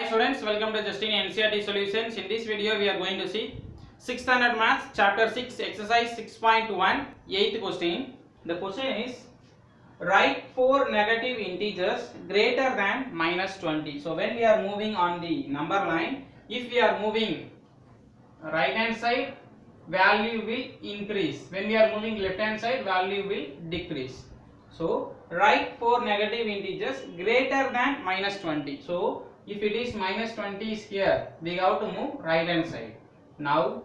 Students, welcome to Justin NCERT Solutions. In this video, we are going to see 6th standard maths, chapter 6, exercise 6.1, 8th question. The question is, write 4 negative integers greater than minus 20. So, when we are moving on the number line, if we are moving right hand side, value will increase. When we are moving left hand side, value will decrease. So, write 4 negative integers greater than minus 20. So, if it is minus 20 is here, we have to move right hand side. Now,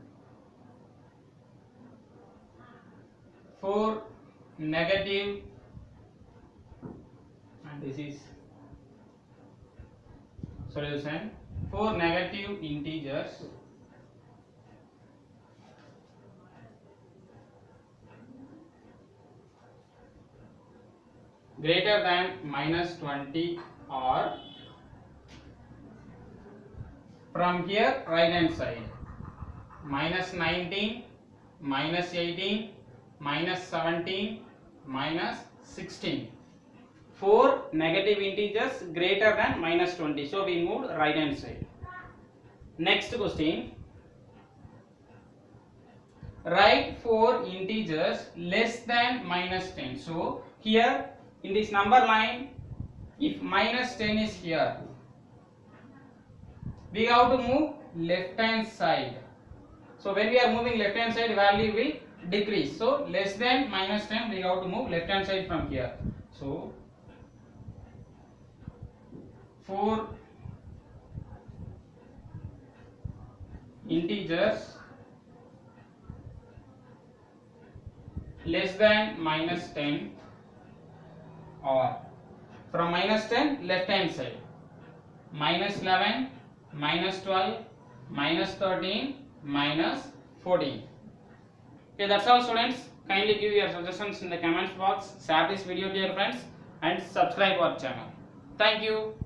4 negative, and this is solution, 4 negative integers greater than minus 20 are from here right hand side, minus 19, minus 18, minus 17, minus 16. 4 negative integers greater than minus 20. So we moved right hand side. Next question. Write 4 integers less than minus 10. So here in this number line, if minus 10 is here, we have to move left hand side. So when we are moving left hand side, value will decrease. So less than minus 10, we have to move left hand side from here. So 4 integers less than minus 10 or from minus 10 left hand side, minus 11, minus 12, minus 13, minus 14. Okay, that's all students. Kindly give your suggestions in the comments box, share this video to your friends and subscribe our channel. Thank you.